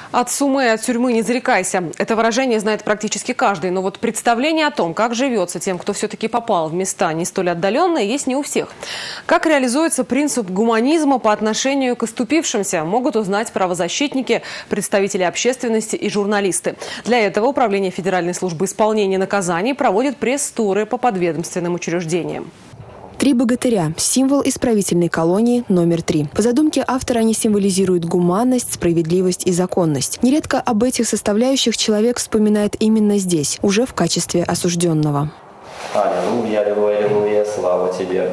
От суммы и от тюрьмы не зарекайся. Это выражение знает практически каждый. Но вот представление о том, как живется тем, кто все-таки попал в места не столь отдаленные, есть не у всех. Как реализуется принцип гуманизма по отношению к оступившимся, могут узнать правозащитники, представители общественности и журналисты. Для этого Управление Федеральной службы исполнения наказаний проводит пресс-туры по подведомственным учреждениям. «Три богатыря» – символ исправительной колонии номер 3. По задумке автора они символизируют гуманность, справедливость и законность. Нередко об этих составляющих человек вспоминает именно здесь, уже в качестве осужденного. Аллилуйя, аллилуйя, аллилуйя, слава тебе,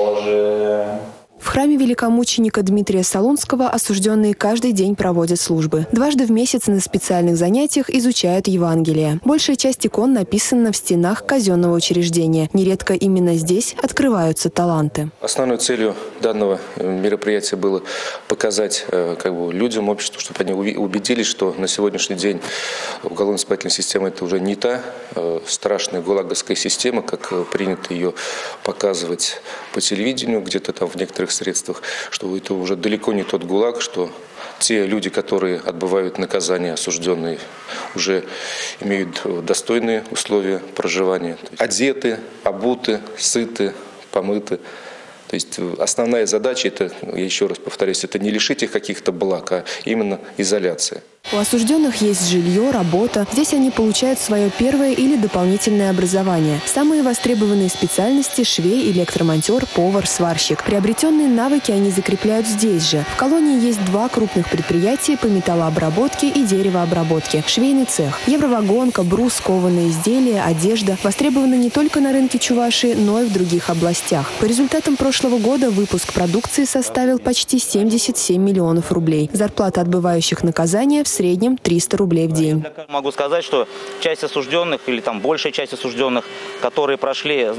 Боже! В храме великомученика Дмитрия Солунского осужденные каждый день проводят службы. Дважды в месяц на специальных занятиях изучают Евангелие. Большая часть икон написана в стенах казенного учреждения. Нередко именно здесь открываются таланты. Основной целью данного мероприятия было показать людям, обществу, чтобы они убедились, что на сегодняшний день уголовно-исправительная система – это уже не та страшная гулаговская система, как принято ее показывать по телевидению, где-то там в некоторых средствах, что это уже далеко не тот ГУЛАГ, что те люди, которые отбывают наказание, осужденные, уже имеют достойные условия проживания. Одеты, обуты, сыты, помыты. То есть основная задача, это, я еще раз повторюсь, это не лишить их каких-то благ, а именно изоляция. У осужденных есть жилье, работа. Здесь они получают свое первое или дополнительное образование. Самые востребованные специальности – швей, электромонтер, повар, сварщик. Приобретенные навыки они закрепляют здесь же. В колонии есть 2 крупных предприятия по металлообработке и деревообработке. Швейный цех, евровагонка, брус, кованые изделия, одежда. Востребованы не только на рынке Чувашии, но и в других областях. По результатам прошлого года выпуск продукции составил почти 77 миллионов рублей. Зарплата отбывающих наказания в среднем 300 рублей в день. Могу сказать, что часть осужденных или большая часть осужденных, которые прошли,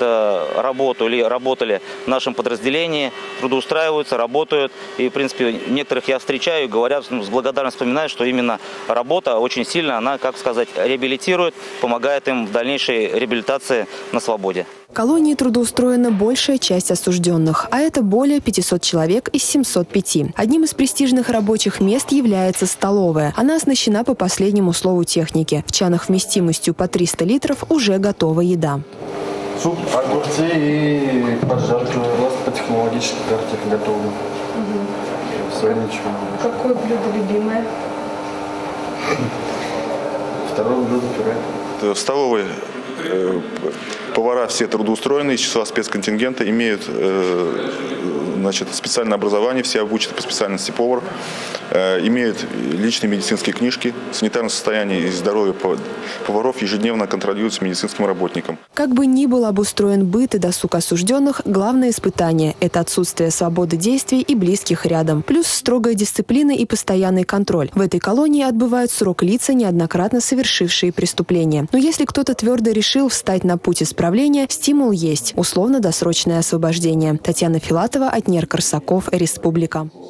работу или работали в нашем подразделении, трудоустраиваются, работают. И, в принципе, некоторых я встречаю и говорят, с благодарностью вспоминают, что именно работа очень сильно, она, реабилитирует, помогает им в дальнейшей реабилитации на свободе. В колонии трудоустроена большая часть осужденных, а это более 500 человек из 705. Одним из престижных рабочих мест является столовая. Она оснащена по последнему слову техники. В чанах вместимостью по 300 литров уже готова еда. Суп, огурцы и поджарки у нас по технологической карте готовы. Какое блюдо любимое? Второе блюдо пюре. В столовой повара все трудоустроенные из числа спецконтингента, имеют специальное образование, все обучены по специальности повар, имеют личные медицинские книжки. Санитарное состояние и здоровье поваров ежедневно контролируется медицинским работником. Как бы ни был обустроен быт и досуг осужденных, главное испытание – это отсутствие свободы действий и близких рядом. Плюс строгая дисциплина и постоянный контроль. В этой колонии отбывают срок лица, неоднократно совершившие преступления. Но если кто-то твердо решил встать на путь исправления, стимул есть – условно-досрочное освобождение. Татьяна Филатова, Отнер Корсаков, Республика.